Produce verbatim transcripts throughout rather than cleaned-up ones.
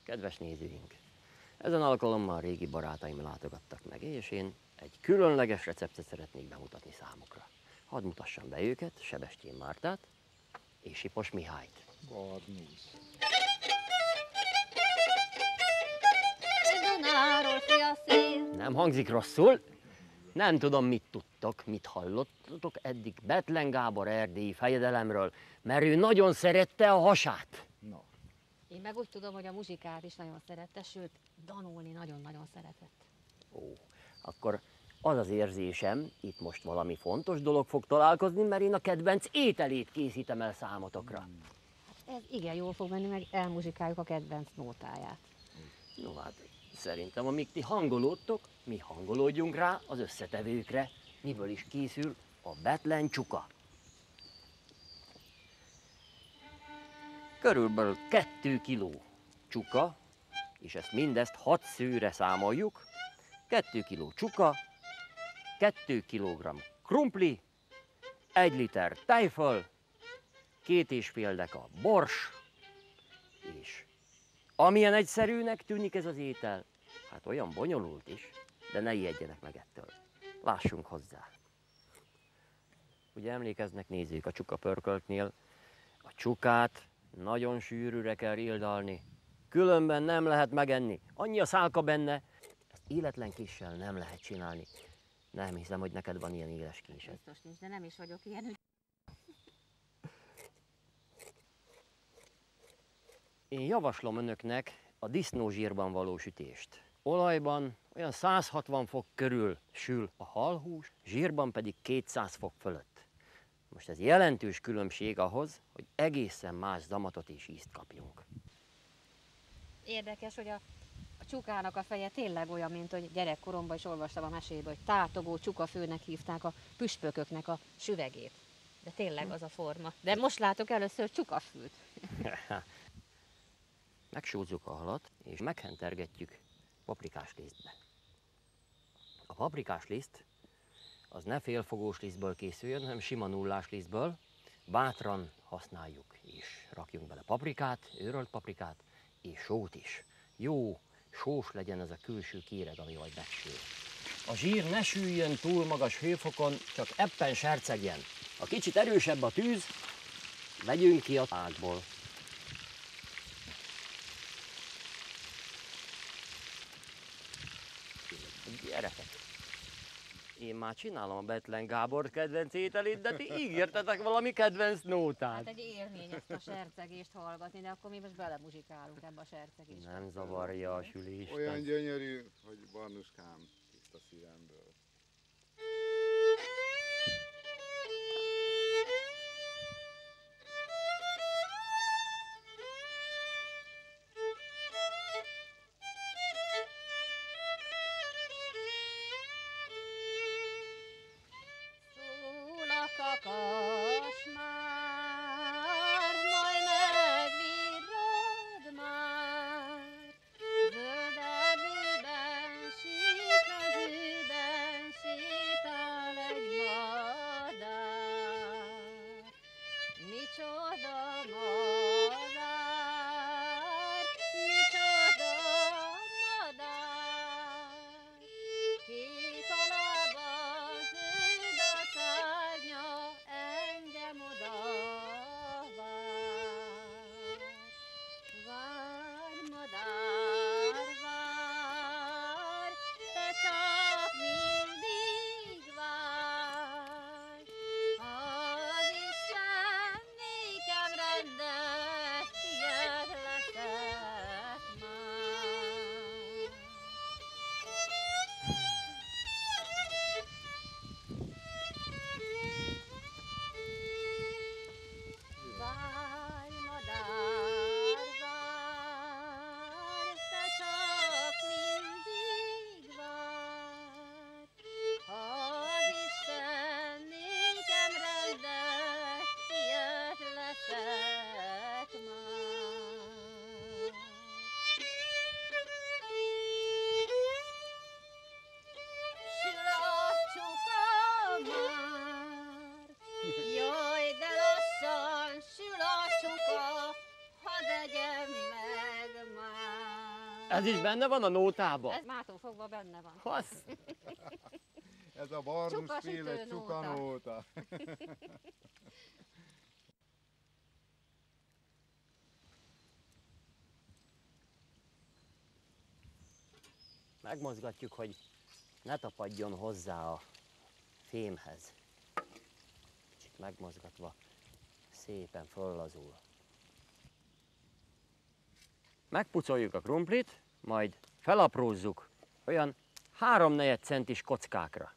Kedves nézőink! Ezen alkalommal régi barátaim látogattak meg, és én egy különleges receptet szeretnék bemutatni számukra. Hadd mutassam be őket, Sebestyén Mártát és Sipos Mihályt. Barnusz. Nem hangzik rosszul? Nem tudom, mit tudtok, mit hallottatok eddig Bethlen Gábor erdélyi fejedelemről, mert ő nagyon szerette a hasát. Na. Én meg úgy tudom, hogy a muzsikát is nagyon szerette, sőt, danulni nagyon-nagyon szeretett. Ó, akkor az az érzésem, itt most valami fontos dolog fog találkozni, mert én a kedvenc ételét készítem el számotokra. Hát ez igen jól fog menni, meg elmuzsikáljuk a kedvenc nótáját. No hát, szerintem amíg ti hangolódtok, mi hangolódjunk rá az összetevőkre, miből is készül a Bethlen csuka. Körülbelül kettő kiló csuka, és ezt mindezt hat szőre számoljuk. Kettő kiló csuka, kettő kilogramm krumpli, egy liter tejföl, két és fél deka bors, és amilyen egyszerűnek tűnik ez az étel, hát olyan bonyolult is, de ne ijedjenek meg ettől. Lássunk hozzá. Ugye emlékeznek nézők a csuka pörköltnél, a csukát nagyon sűrűre kell ildalni, különben nem lehet megenni. Annyi a szálka benne, ezt életlen késsel nem lehet csinálni. Nem hiszem, hogy neked van ilyen éles késed. Biztos nincs, de nem is vagyok ilyen ügy. Én javaslom önöknek a disznózsírban való sütést. Olajban olyan száz hatvan fok körül sül a halhús, zsírban pedig kétszáz fok fölött. Most ez jelentős különbség ahhoz, hogy egészen más zamatot és ízt kapjunk. Érdekes, hogy a, a csukának a feje tényleg olyan, mint hogy gyerekkoromban is olvastam a mesébe, hogy tátogó csukafőnek hívták a püspököknek a süvegét. De tényleg az a forma. De most látok először csukafűt. Megsózzuk a halat, és meghentergetjük paprikás lisztbe. A paprikás liszt az ne félfogós lisztből készüljön, hanem sima nullás lisztből. Bátran használjuk, és rakjunk bele paprikát, őrölt paprikát, és sót is. Jó, sós legyen ez a külső kéreg, ami majd megsül. A zsír ne süljön túl magas hőfokon, csak eppen sercegjen. Ha kicsit erősebb a tűz, vegyünk ki a ágból. Gyerekek, én már csinálom a Bethlen Gábor kedvenc ételét, de ti ígértetek valami kedvenc nótát. Hát egy élmény ezt a sercegést hallgatni, de akkor mi most belemuzsikálunk ebbe a sercegésbe. Nem zavarja a sülést. Olyan gyönyörű, hogy Barnuskám, tiszta szívemből. Kakas már, majd megvirrad már, zöld erdőben sík, az űben sétál egy madár. Micsoda madár, micsoda madár, kék a lába, zöld a szárnya, engem oda vár. Vár, madár, vár, te csak mindig várj. Az Isten nékem rendel Ez is benne van a nótában? Ez mától fogva benne van. Hasz. Ez a barnusféle Csukasütő csukanóta. Megmozgatjuk, hogy ne tapadjon hozzá a fémhez. Kicsit megmozgatva szépen föllazul. Megpucoljuk a krumplit, majd felaprózzuk olyan három-negyed centis kockákra.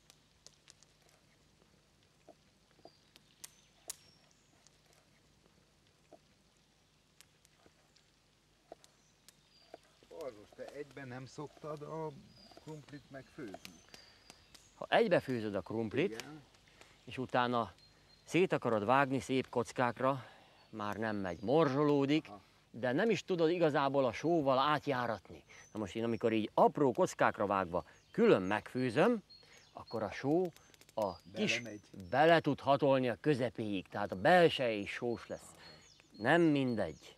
Barnus, te egyben nem szoktad a krumplit megfőzni? Ha egybefőzöd a krumplit, Igen. és utána szét akarod vágni szép kockákra, már nem megy, morzsolódik, Aha. de nem is tudod igazából a sóval átjáratni. Na most én amikor így apró kockákra vágva külön megfőzöm, akkor a só a kis Belemegy. bele tud hatolni a közepéig, tehát a belseje is sós lesz. Nem mindegy.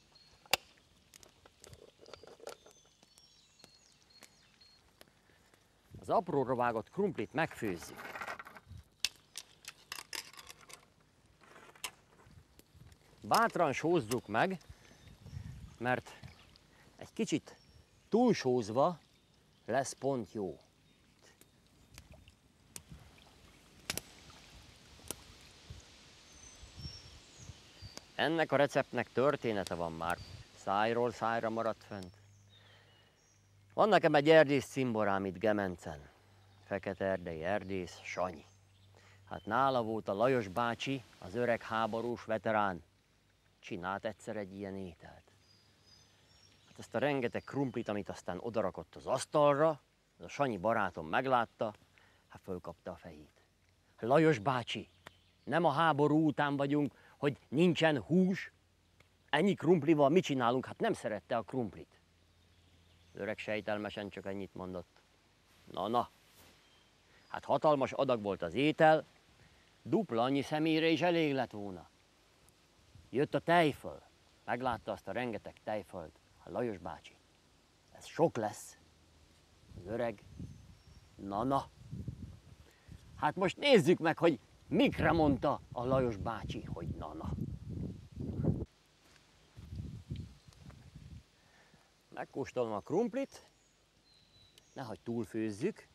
Az apróra vágott krumplit megfőzzük. Bátran sózzuk meg, mert egy kicsit túlsózva lesz pont jó. Ennek a receptnek története van már, szájról szájra maradt fent. Van nekem egy erdész cimborám itt Gemencen, fekete erdei erdész Sanyi. Hát nála volt a Lajos bácsi, az öreg háborús veterán. Csinált egyszer egy ilyen ételt. Hát ezt a rengeteg krumplit, amit aztán odarakott az asztalra, az a Sanyi barátom meglátta, hát fölkapta a fejét. Lajos bácsi, nem a háború után vagyunk, hogy nincsen hús, ennyi krumplival mit csinálunk? Hát nem szerette a krumplit. Az öreg sejtelmesen csak ennyit mondott. Na, na, hát hatalmas adag volt az étel, dupla annyi személyre is elég lett volna. Jött a tejföl, meglátta azt a rengeteg tejfölt, a Lajos bácsi. Ez sok lesz. Az öreg, na, na. Hát most nézzük meg, hogy mikre mondta a Lajos bácsi, hogy na, na. Megkóstolom a krumplit, nehogy túlfőzzük.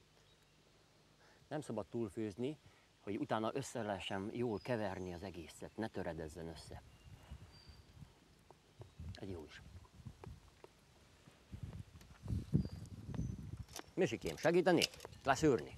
Nem szabad túlfőzni, hogy utána össze lehessen jól keverni az egészet, ne töredezzen össze. Egy jó is. Misikém, segíteni? Leszűrni.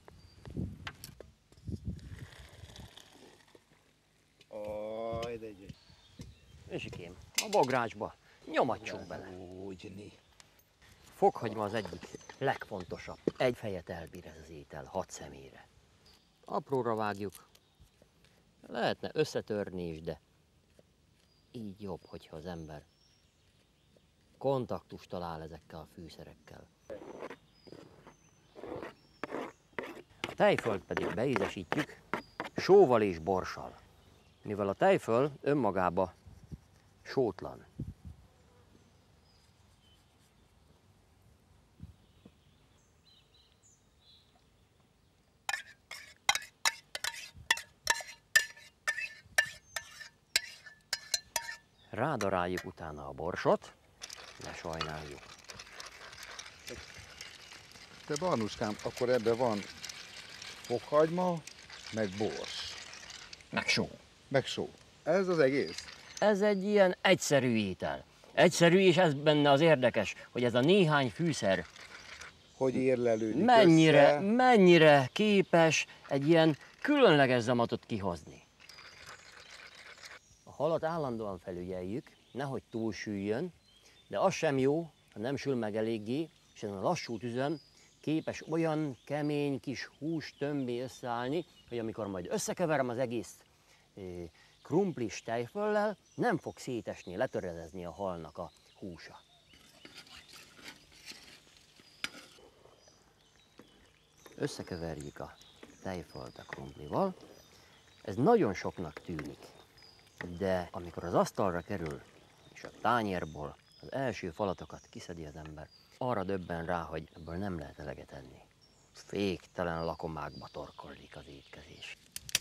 Aj, de gyönyörű. Misikém, a bográcsba nyomatjuk bele. Úgy. Fokhagyma az egyik legfontosabb. Egy fejet elbír ez az étel, hat személyre. Apróra vágjuk. Lehetne összetörni is, de így jobb, hogyha az ember kontaktust talál ezekkel a fűszerekkel. A tejfölt pedig beízesítjük sóval és borssal. Mivel a tejföl önmagába sótlan. Rádaráljuk utána a borsot, ne sajnáljuk. Te Barnuskám, akkor ebben van fokhagyma, meg bors, Meg só. meg só. Ez az egész? Ez egy ilyen egyszerű étel. Egyszerű, és ez benne az érdekes, hogy ez a néhány fűszer Hogy érlelődik mennyire, össze. mennyire képes egy ilyen különleges zamatot kihozni. A halat állandóan felügyeljük, nehogy túlsüljön, de az sem jó, ha nem sül meg eléggé, és ezen a lassú tüzön képes olyan kemény kis hús tömbé összeállni, hogy amikor majd összekeverem az egész eh, krumplis tejföllel, nem fog szétesni, letöredezni a halnak a húsa. Összekeverjük a tejfölt a krumplival. Ez nagyon soknak tűnik, de amikor az asztalra kerül, és a tányérból az első falatokat kiszedi az ember, arra döbben rá, hogy ebből nem lehet eleget enni. Féktelen lakomákba torkollik az étkezés.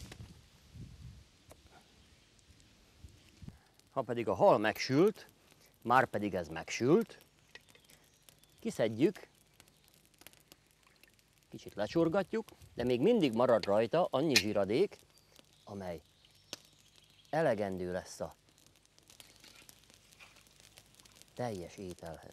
Ha pedig a hal megsült, már pedig ez megsült, kiszedjük, kicsit lecsorgatjuk, de még mindig marad rajta annyi zsiradék, amely elegendő lesz a teljes ételhez.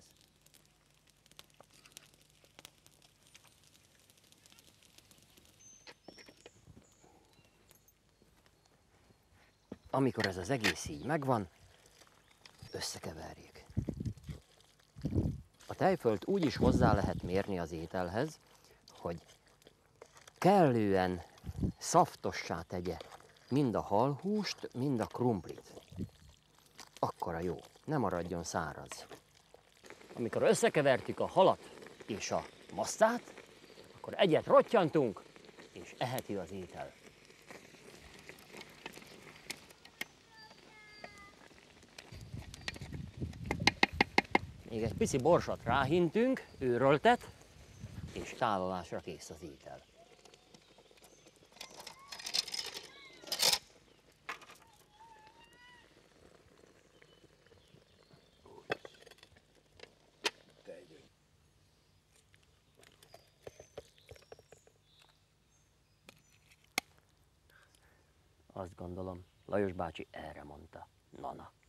Amikor ez az egész így megvan, összekeverjük. A tejfölt úgy is hozzá lehet mérni az ételhez, hogy kellően szaftossá tegye mind a halhúst, mind a krumplit. Akkora jó, ne maradjon száraz. Amikor összekevertük a halat és a masztát, akkor egyet rottyantunk, és eheti az étel. Még egy pici borsot ráhintünk, őröltet, és tálalásra kész az étel. Azt gondolom, Lajos bácsi erre mondta. Na-na.